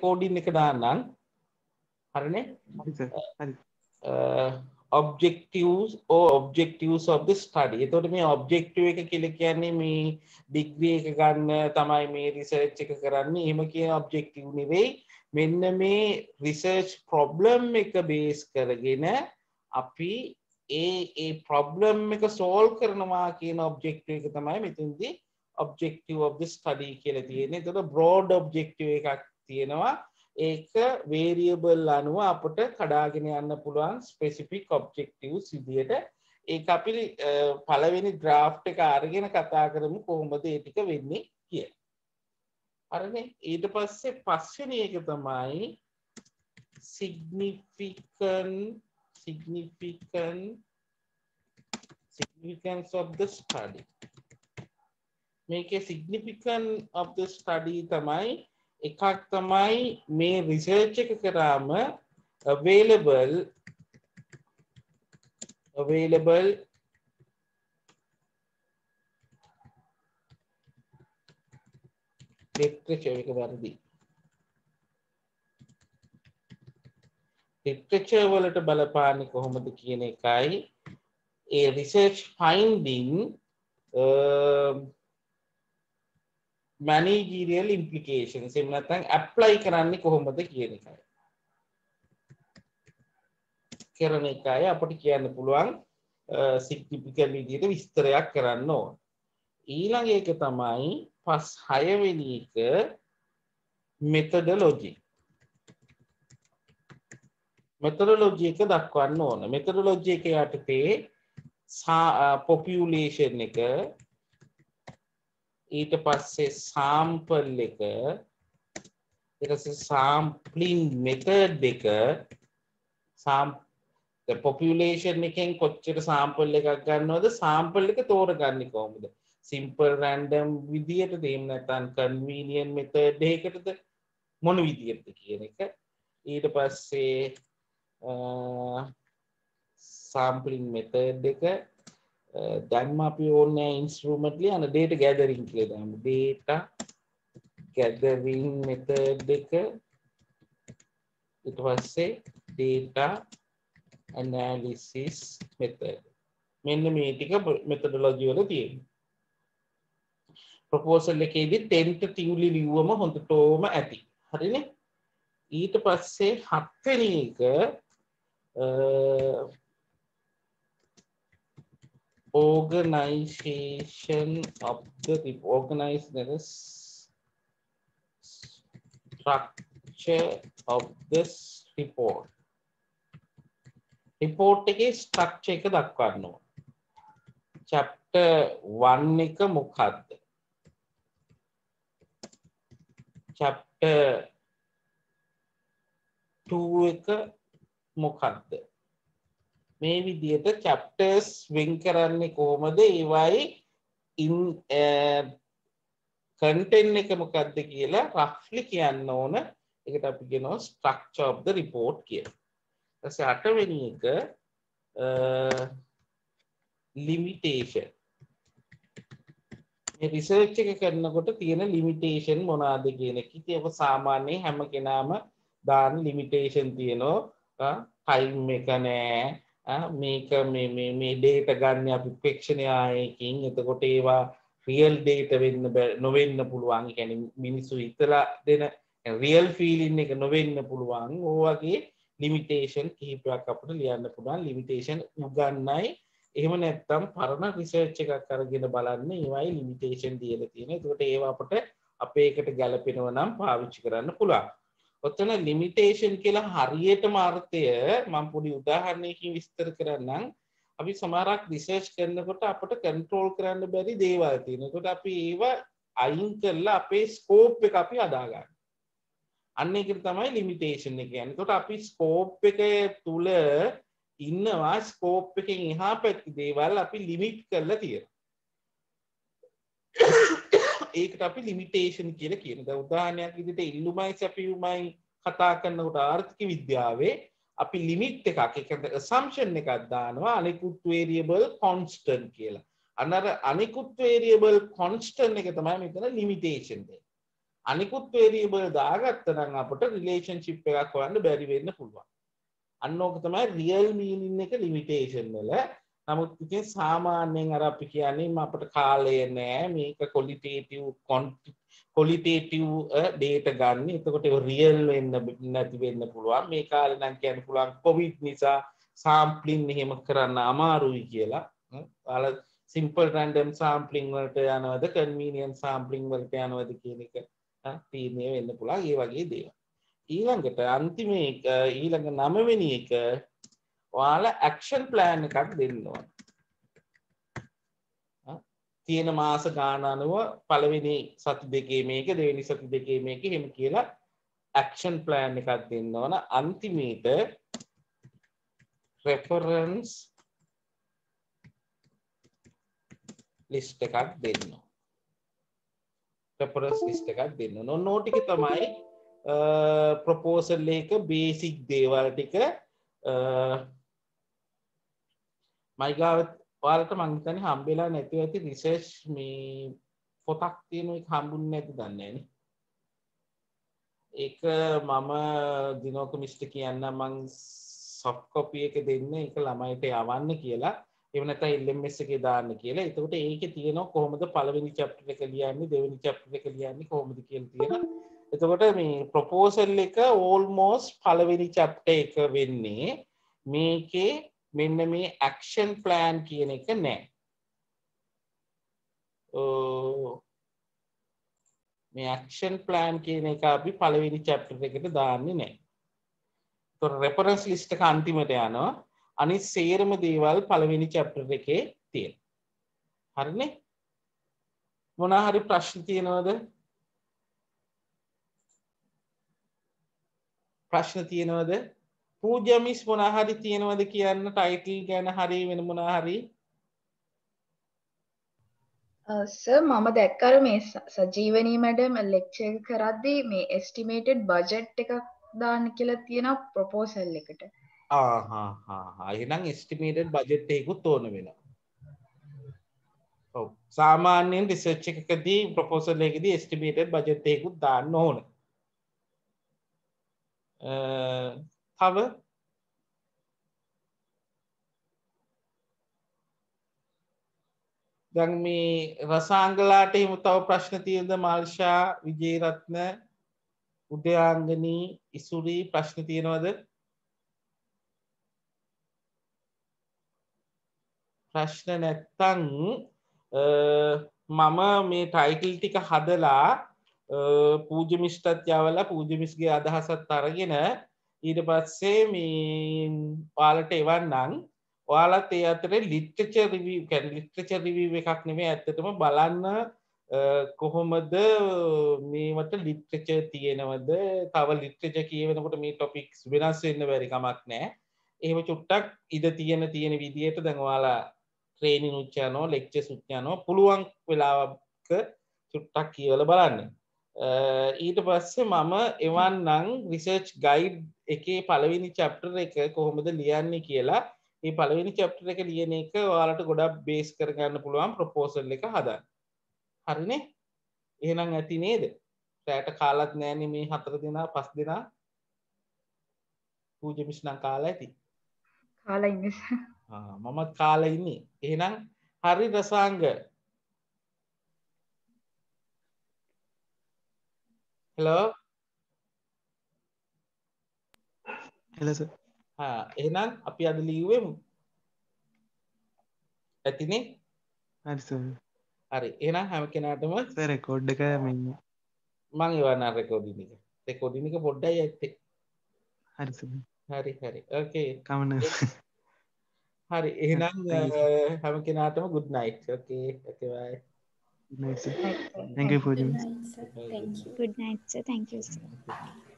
Coding එක දාන්නම්. හරිනේ? හරි සර්. හරි. objectives or objectives of the study. එතකොට මේ objective එක කියලා කියන්නේ මේ degree එක ගන්න තමයි මේ research එක කරන්නේ. එහෙම කියන objective නෙවෙයි. මෙන්න මේ research problem එක base කරගෙන අපි ඒ problem එක solve කරනවා කියන objective එක තමයි මෙතනදී objective of the study කියලා තියෙන්නේ. එතකොට broad objective එකක් තියෙනවා. ඒක variable අනුව අපට කඩාගෙන යන්න පුළුවන් specific objectives විදියට. ඒක අපි පළවෙනි draft එක අරගෙන කතා කරමු කොහොමද ඒ ටික වෙන්නේ කියලා. හරිනේ? ඊට පස්සේ පස්වෙනි එක තමයි significance of the study. මේකේ significance of the study තමයි එකක් තමයි මේ රිසර්ච් එක කරාම available literature එක වර්ධි literature වලට බලපාන්නේ කොහොමද කියන එකයි ඒ research finding managerial implications එහෙම නැත්නම් apply කරන්නේ කොහොමද කියන එකයි. කරන එකයි අපිට කියන්න පුළුවන් significant විදිහට විස්තරයක් කරන්න ඕන. ඊළඟ එක තමයි 6 වෙනි එක methodology. methodology එක දක්වන්න ඕන. methodology එක යටතේ population එක ඊට පස්සේ sample එක ඊට පස්සේ sampling method එක the population එකෙන් කොච්චර sample එකක් ගන්නවද sample එක තෝරගන්නේ කොහොමද simple random විදියටද එහෙම නැත්නම් convenient method එකකටද මොන විදියටද කියන එක ඊට පස්සේ sampling method එක දැන්ම අපි ඕනේ instrument ලියන data gathering කියලා දාමු data gathering method එක ඊට පස්සේ data analysis method මෙන්න මේ ටික methodology වල තියෙනවා proposal එකේදී tentatively ලිව්වම හොඳටම ඇති හරිනේ ඊට පස්සේ 7 වෙනි එක organization of the structure of this report එකේ structure එක දක්වන්න ඕන chapter 1 එක මොකක්ද chapter 2 එක මොකක්ද මේ විදිහට chapters වෙන් කරන්නේ කොහොමද ඒවයි content එක මොකක්ද කියලා roughly කියන්න ඕන ඒකට අපි කියනවා structure of the report කියලා. ඊට 8 වෙනි එක limitation. මේ research එක කරනකොට තියෙන limitation මොනවාද කියන එක. ඉතින් ඒක සාමාන්‍යයෙන් හැම කෙනාම දාන limitation තියෙනවා. time එක නෑ. මේක මේ data ගන්න අපි ක්වෙක්ෂනයාරකින් එතකොට ඒවා real data වෙන්න නොවෙන්න පුළුවන්. ඒ කියන්නේ මිනිස්සු හිතලා දෙන real feeling එක නොවෙන්න පුළුවන්. ඕවගේ limitation කිහිපයක් අපිට ලියන්න පුළුවන්. limitation උගන්නයි. එහෙම නැත්නම් පරණ research එකක් අරගෙන බලන්න ඒවයි limitation දීලා තියෙනවා. එතකොට ඒවා අපිට අපේ එකට ගැලපෙනවා නම් පාවිච්චි කරන්න පුළුවන්. ඔතන limitation කියලා හරියටම අර්ථය මම පොඩි උදාහරණයකින් විස්තර කරන්නම්. අපි සමහරක් රිසර්ච් කරනකොට අපිට කන්ට්‍රෝල් කරන්න බැරි දේවල් තියෙනවා. ඒකට අපි ඒවා අයින් කරලා අපේ ස්කෝප් එක අපි හදා ගන්නවා. අන්න ඒකට තමයි limitation එක කියන්නේ. ඒකට අපි ස්කෝප් එක තුල ඉන්නවා ස්කෝප් එකෙන් එහා පැති දේවල් අපි ලිමිට් කරලා තියෙනවා. ඒකට අපි limitation කියලා කියනවා. දැන් උදාහරණයක් විදිහට ඉල්ලුමයි සැපයුමයි කතා කරනකොට ආර්ථික විද්‍යාවේ අපි limit එකක් ඒ කියන්නේ assumption එකක් දානවා අනිකුත් variable constant කියලා. අනර අනිකුත් variable constant එක තමයි මෙතන limitation දෙන්නේ. අනිකුත් වේරියබල් දාගත්තා නම් අපට රිලේෂන්ෂිප් එකක් හොයන්න බැරි වෙන්න පුළුවන්. අන්න ඕක තමයි රියල් මීනින් එක ලිමිටේෂන් වල. නමුත් ඉතින් සාමාන්‍යයෙන් අර අපි කියන්නේ අපිට කාලය නෑ මේක ක්වොලිටේටිව් ඩේටා ගන්න. එතකොට ඒක රියල් වෙන්න නැති වෙන්න පුළුවන්. මේ කාලේ නම් කියන්න පුළුවන් කොවිඩ් නිසා සාම්ප්ලින් එහෙම කරන්න අමාරුයි කියලා. ඔයාලා සිම්පල් රැන්ඩම් සාම්ප්ලින් වලට යනවද කන්වීනියන්ට් සාම්ප්ලින් වලට යනවද කියන එක තීරණය වෙන්න පුළුවන්. ඒ වගේ දේවල්. ඊළඟට අන්තිම එක ඊළඟ 9 වෙනි එක ඔයාලා ඇක්ෂන් ප්ලෑන් එකක් දෙන්න ඕන. තියෙන මාස ගාන අනුව පළවෙනි සති දෙකේ මේක දෙවෙනි සති දෙකේ මේක එහෙම කියලා ඇක්ෂන් ප්ලෑන් එකක් දෙන්න ඕන. අන්තිමේට රෙෆරන්ස් ලිස්ට් එකක් දෙන්න ඕන. රෙෆරන්ස් ලිස්ට් එකක් දෙන්න ඕන. ඔන්න ඕ ටික තමයි ප්‍රොපෝසල් එක බේසික් දේවල් ටික මයිගාව ඔයාලට මං හිතන්නේ හම්බෙලා නැතුව ඇති රිසර්ච් මේ පොතක් තියෙන එක හම්බුන්නේ නැති දන්නේ නැනේ. ඒක මම දිනෝක මිස්ටර් කියන්න මං සොෆ්ට් කොපි එක දෙන්න ඒක ළමයිට යවන්න කියලා. එහෙම නැත්නම් LMS එකේ දාන්න කියලා. එතකොට ඒකේ තියෙනවා කොහොමද පළවෙනි chapter එක ලියන්නේ දෙවෙනි chapter එක ලියන්නේ කොහොමද කියලා තියෙනවා. එතකොට මේ ප්‍රොපෝසල් එක ඕල්මෝස්ට් පළවෙනි chapter එක වෙන්නේ මේකේ මෙන්න මේ ඇක්ෂන් ප්ලෑන් කියන එක නෑ. මේ ඇක්ෂන් ප්ලෑන් කියන එක අපි පළවෙනි chapter එකට දාන්නේ නෑ. ඒතකොට රෙෆරන්ස් ලිස්ට් එක අන්තිමට යනවා. අනිත් සේරම දේවල් පළවෙනි chapter එකේ තියෙනවා. හරිනේ? මොනවා හරි ප්‍රශ්න තියෙනවද? ප්‍රශ්න තියෙනවද? පූජ්‍ය මිස් මොනවා හරි තියෙනවද කියන්න ටයිටල් ගැන හරි වෙන මොනවා හරි? සර් මම දැක්කර මේ සජීවනී මැඩම් ලෙක්චර් එක කරද්දී මේ එස්ටිමේටඩ් බජට් එකක් දාන්න කියලා තියෙනවා ප්‍රොපෝසල් එකට. එහෙනම් එස්ටිමේටඩ් බජට් එකකුත් ඕන වෙනවා. ඔව් සාමාන්‍යයෙන් රිසර්ච් එකකදී ප්‍රොපෝසල් එකකදී එස්ටිමේටඩ් බජට් එකකුත් දාන්න ඕන. තව දැන් මේ රසාංගලාට එහෙම තව ප්‍රශ්න තියෙනද? මාල්ෂා, විජේරත්න, උදයාංගනී, ඉසුරි ප්‍රශ්න තියෙනවද? ප්‍රශ්න නැත්තම් මම මේ ටයිටල් ටික හදලා පූජ්‍ය මිස්ටත් යවලා පූජ්‍ය මිස්ගේ අදහසත් අරගෙන ඊට පස්සේ මේ ඔයාලට එවන්නම්. ඔයාලත් ඒ අතරේ ලිටරචර් රිවිව් කියන්නේ ලිටරචර් රිවිව් එකක් නෙමෙයි ඇත්තටම බලන්න කොහොමද මේවට ලිටරචර් තියෙනවද? තව ලිටරචර් කියවෙනකොට මේ ටොපික්ස් වෙනස් වෙන්න බැරි කමක් නැහැ. එහෙම චුට්ටක් ඉඳ තියෙන විදියට දැන් ඔයාලා ට්‍රේනින් උත් යනවා ලෙක්චර්ස් උත් යනවා පුළුවන් වෙලාවක චුට්ටක් කියවලා බලන්න. ඊට පස්සේ මම එවන්නම් රිසර්ච් ගයිඩ් එකේ පළවෙනි chapter එක කොහොමද ලියන්නේ කියලා. මේ පළවෙනි chapter එක ලියන එක ඔයාලට ගොඩක් බේස් කරගන්න පුළුවන් ප්‍රොපෝසල් එක හදන්න. හරිනේ? එහෙනම් ඇති නේද? රැට කාලත් නෑනේ මේ 4 දෙනා 5 දෙනා. පූජ්‍ය මිස් නම් කාලා ඇති. කාලා ඉන්නේ. මමත් කාලා ඉන්නේ. එහෙනම් හරි රසාංග. හෙලෝ. Hello sir. එහෙනම් අපි අද ලියුවෙමු. ඇතිනේ? හරි සර්. හරි. එහෙනම් හැම කෙනාටම සර් රෙකෝඩ් එක මෙන්න මම එවන්න රෙකෝඩින් එක. රෙකෝඩින් එක පොඩ්ඩයි ඇත්තේ. හරි සර්. හරි. ඕකේ. කමන්න. හරි. එහෙනම් හැම කෙනාටම good night. Okay. Bye. Good night sir. Thank you for joining. Good night, sir. Thank you, sir.